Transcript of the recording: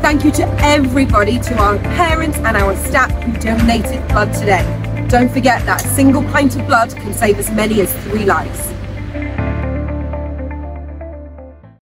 Thank you to everybody, to our parents and our staff who donated blood today. Don't forget that a single pint of blood can save as many as 3 lives.